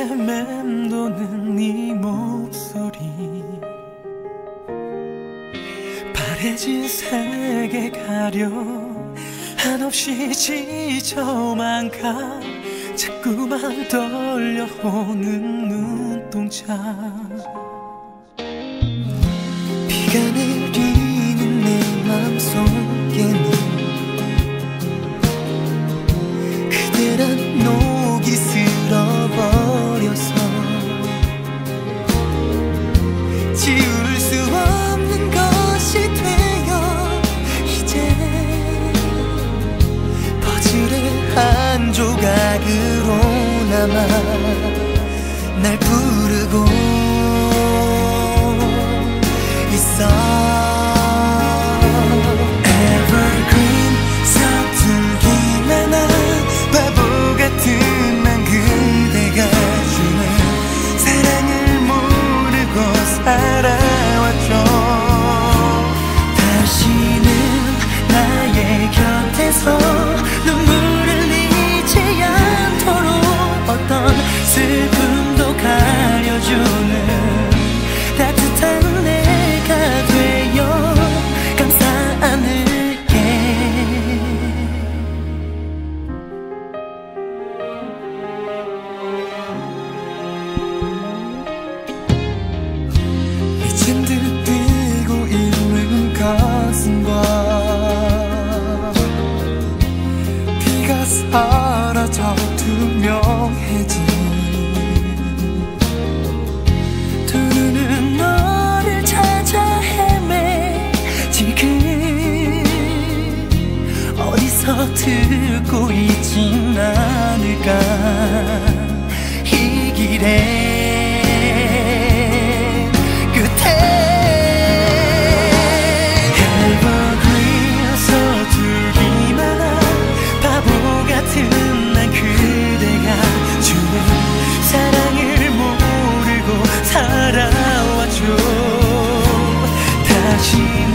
맴도는 네 목소리 바래진 세계 가려 한없이 지쳐만 가 자꾸만 떨려오는 눈동자 비가 내리는 내 맘속에는 그대란 녹이 쓸어버려서 지울 수 없는 것이 되어 이제 퍼즐의 한 조각으로 남아 날 부르고 있어 Evergreen 서툴기만 한 바보 같은 난 그대가 주는 사랑을 모르고 살아왔죠 다시는 나의 곁에서 눈물을 흘리지 않도록 어떤 슬픔도 가려주는 따뜻한 내가 되어 감싸 안을게 미친 듯 뛰고 있는 가슴과 비가 사라져 투명해진 두 눈은 너를 찾아 헤매 지금 어디서 듣고 있진 않을까 이 길의 끝에 Evergreen 서툴기만 한 바보 같은 난 그대가 주는 사랑을 모르고 살아왔죠 다시